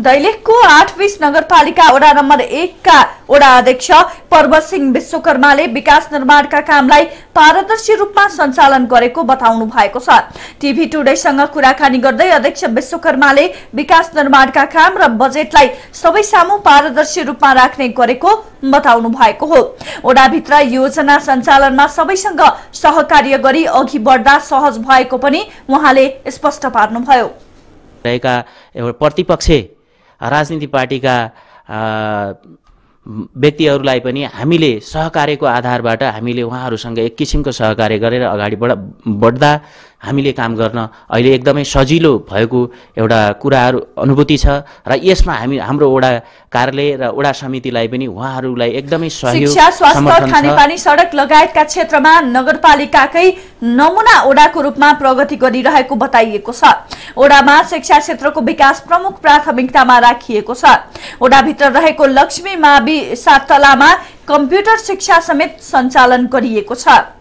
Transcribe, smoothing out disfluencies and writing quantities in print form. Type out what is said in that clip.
दैलेखको 8 नगरपालिका वडा नम्बर 1 का वडा अध्यक्ष पर्वत सिंह विश्वकर्माले विकास निर्माणका कामलाई पारदर्शी रूपमा सञ्चालन गरेको बताउनु भएको छ। टिभी टुडेसँग कुराकानी गर्दै अध्यक्ष विश्वकर्माले विकास निर्माणका काम र बजेटलाई सबै सामु पारदर्शी रूपमा राख्ने गरेको बताउनु भएको हो। वडाभित्र योजना सञ्चालनमा सबैसँग सहकार्य गरी अघि बढ्दा सहज भएको पनि उहाँले स्पष्ट पार्नुभयो। रहेका एउटा प्रतिपक्ष राजनीतिक पार्टीका व्यक्तिहरूलाई पनि हामीले सहकार्यको आधारबाट हामीले उहाँहरूसँग एक किसिमको सहकार्य गरेर अगाडि बढ्दा हामीले काम गर्न अहिले एकदमै सजिलो भएको एउटा कुराहरू अनुभूति छ र यसमा हाम्रो वडा कार्यालय र वडा समितिलाई पनि उहाँहरूलाई एकदमै सहयोग शिक्षा, स्वास्थ्य, खानेपानी, सडक लगायतका क्षेत्रमा नगरपालिकाकै नमुना वडाको रूपमा प्रगति गरिरहेको बताइएको छ। वडामा शिक्षा क्षेत्रको विकास प्रमुख प्राथमिकतामा राखिएको छ। वडाभित्र रहेको लक्ष्मी मावि 7 तलामा कम्प्युटर शिक्षा समेत सञ्चालन गरिएको छ।